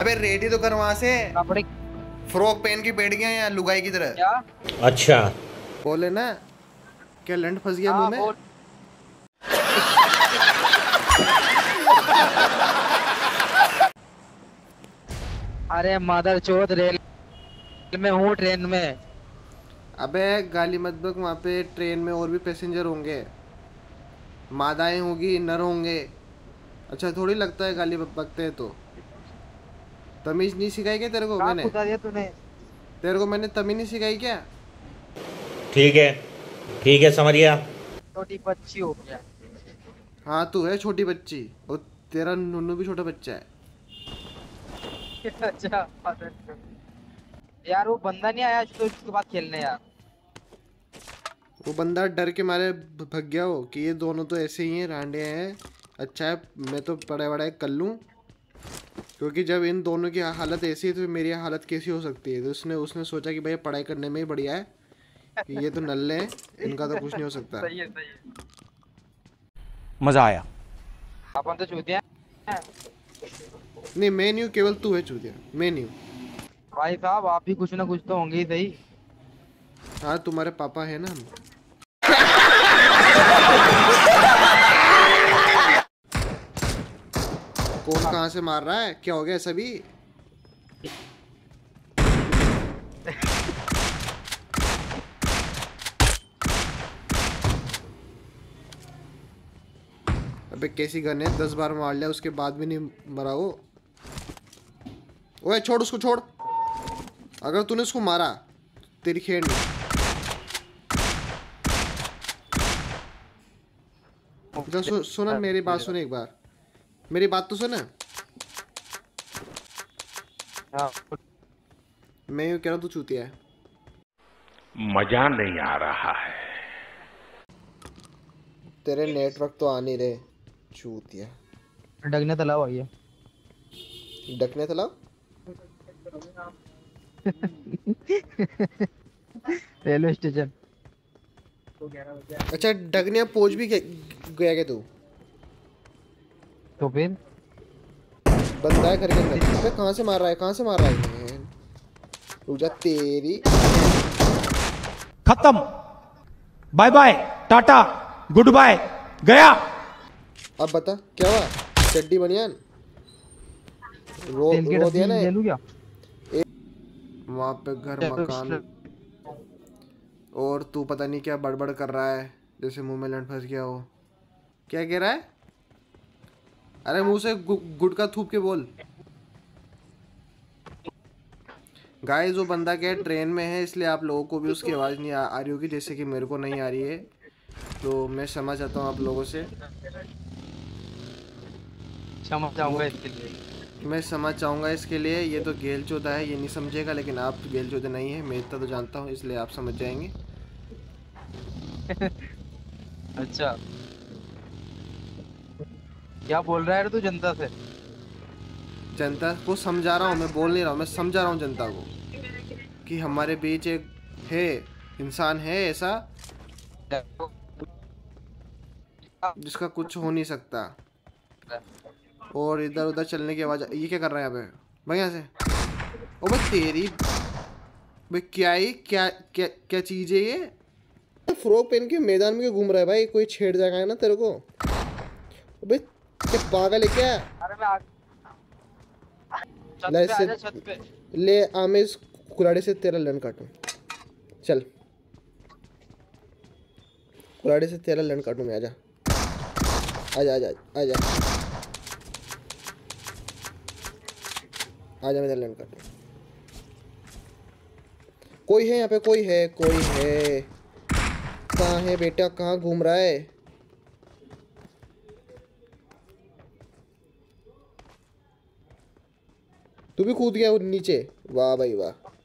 अबे रेडी तो कर वहां से। कपड़े फ्रॉक पहन के बैठ गया यहाँ लुगाई की तरह। क्या? अच्छा। बोले ना, क्या लंड फंस गया मुंह हाँ में। बोल। अरे मदर चौथ रेल में हूँ, ट्रेन में। अबे गाली मत बक, वहाँ पे ट्रेन में और भी पैसेंजर होंगे, मादाएं होगी, नर होंगे। अच्छा थोड़ी लगता है गाली बकते हैं तो। तमीज नहीं सिखाई क्या तेरे को कहाँ मैंने? कूदा दिया तूने? तेरे को मैंने तमीज नहीं सिखाई क्या? ठीक है, ठीक है, समझ गया। छोटी बच्ची हो गया। हाँ तू है छोटी बच्ची, और तेरा नुन्नू भी छोटा बच्चा है। अच्छा। यार वो बंदा नहीं आया तो उसके बाद खेलने यार। वो बंदा डर के मारे भग गया हो कि ये दोनों तो ऐसे ही हैं, रांडे हैं। अच्छा है मैं तो पढ़ाई वढ़ाई कर लूँ, क्योंकि जब इन दोनों की हालत ऐसी है तो मेरी हालत कैसी हो सकती है। तो उसने उसने सोचा कि भाई पढ़ाई करने में ही बढ़िया है, कि ये तो नल्ले हैं, इनका तो कुछ नहीं हो सकता। सही है सही है। मजा आया। अपन तो चूतिया हैं। नहीं मैं नहीं हूँ, केवल तू है चूतिया, मैं नहीं हूँ। भाई साहब आप भी कुछ ना कुछ तो होंगे ही सही। हाँ तुम्हारे पापा है ना हम। कौन कहाँ से मार रहा है, क्या हो गया सभी? अबे कैसी गन है, 10 बार मार लिया उसके बाद भी नहीं मरा वो। ओए छोड़ उसको, छोड़। अगर तूने उसको मारा तेरी खेड़ नहीं। अच्छा सुना, मेरी बात सुन एक बार, मेरी बात तो सुन। हाँ। मैं यूँ कह रहा हूँ तू चूतिया है। मजा नहीं आ रहा है। तेरे नेटवर्क तो आ नहीं रहे, चूतिया। डगने तलाव आई है। डकने तलाव? Railway station. अच्छा डगनिया पहुंच भी गया क्या तू? तो फिर बंदा है घर के अंदर। अबे कहाँ से मार रहा है, कहाँ से मार रहा है? रुक जा तेरी। खत्म। Bye bye, tata, goodbye, गया। अब बता क्या हुआ? चड्डी बनियान तेल की रो डब्बी दिया ना ले लूं क्या? वहाँ पे घर मकान, और तू पता नहीं क्या बड़बड़ कर रहा है, जैसे मुंह में लंड फंस गया हो। क्या कह रहा है? अरे मुंह से गुटका थूप के बोल। गाइस वो बंदा क्या है, ट्रेन में है, इसलिए आप लोगों को भी उसकी आवाज़ नहीं आ रही होगी, जैसे कि मेरे को नहीं आ रही है। तो मैं क्षमा चाहता हूँ आप लोगों से। समझ जाऊंगा इसके लिए। मैं क्षमा चाहूँगा इसके लिए। ये तो गेल चौदह है, ये नहीं समझेगा, लेकिन आप गेल चौदह नहीं है, मैं इतना तो जानता हूँ, इसलिए आप समझ जाएंगे। अच्छा क्या बोल रहा है रे तू जनता से? जनता को समझा रहा हूँ, मैं बोल नहीं रहा हूँ, मैं समझा रहा हूँ जनता को कि हमारे बीच एक है, इंसान है ऐसा जिसका कुछ हो नहीं सकता। और इधर उधर चलने की आवाज़। ये क्या कर रहा है यहाँ पे भाई, यहाँ से? ओ भाई तेरी भाई, क्या ही क्या क्या क्या चीज़ है ये? फ्रॉक पहन के मैदान में क्यों घूम रहा है भाई? कोई छेड़ जाएगा है ना तेरे को। अबे क्या पागल है क्या? अरे मैं छत ले पे से आजा, छत पे। ले आ, मैं इस कुल्हाड़ी से तेरा लन काटूं। चल कुल्हाड़ी से तेरा लन काटूं मैं, आजा आजा आजा आजा आजा, मैं तेरा लन काटूं। कोई है यहाँ पे, कोई है, कोई है? कहाँ है बेटा, कहाँ घूम रहा है? तू भी कूद गया नीचे? वाह भाई वाह।